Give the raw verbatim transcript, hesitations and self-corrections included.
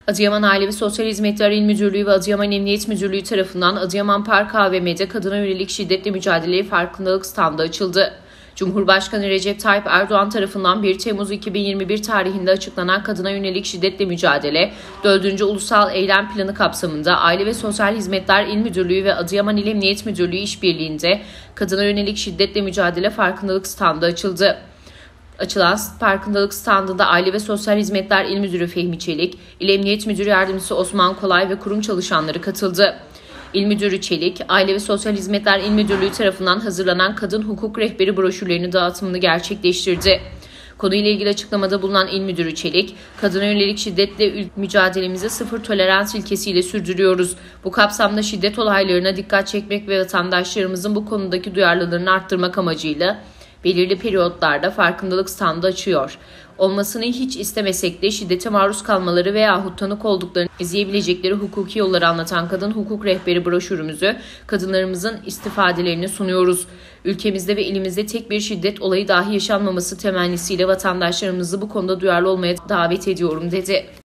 Adıyaman Aile ve Sosyal Hizmetler İl Müdürlüğü ve Adıyaman Emniyet Müdürlüğü tarafından Adıyaman Park A V M'de kadına yönelik şiddetle mücadeleye farkındalık standı açıldı. Cumhurbaşkanı Recep Tayyip Erdoğan tarafından bir Temmuz iki bin yirmi bir tarihinde açıklanan kadına yönelik şiddetle mücadele dördüncü Ulusal Eylem Planı kapsamında Aile ve Sosyal Hizmetler İl Müdürlüğü ve Adıyaman İl Emniyet Müdürlüğü işbirliğinde kadına yönelik şiddetle mücadele farkındalık standı açıldı. Açılan farkındalık standında Aile ve Sosyal Hizmetler İl Müdürü Fehmi Çelik, İl Emniyet Müdürü Yardımcısı Osman Kolay ve kurum çalışanları katıldı. İl Müdürü Çelik, Aile ve Sosyal Hizmetler İl Müdürlüğü tarafından hazırlanan Kadın Hukuk Rehberi broşürlerinin dağıtımını gerçekleştirdi. Konuyla ilgili açıklamada bulunan İl Müdürü Çelik, kadına yönelik şiddetle mücadelemizi sıfır tolerans ilkesiyle sürdürüyoruz. Bu kapsamda şiddet olaylarına dikkat çekmek ve vatandaşlarımızın bu konudaki duyarlılığını arttırmak amacıyla belirli periyotlarda farkındalık standı açıyor. Olmasını hiç istemesek de şiddete maruz kalmaları veyahut tanık olduklarını izleyebilecekleri hukuki yolları anlatan Kadın Hukuk Rehberi broşürümüzü kadınlarımızın istifadelerini sunuyoruz. Ülkemizde ve ilimizde tek bir şiddet olayı dahi yaşanmaması temennisiyle vatandaşlarımızı bu konuda duyarlı olmaya davet ediyorum dedi.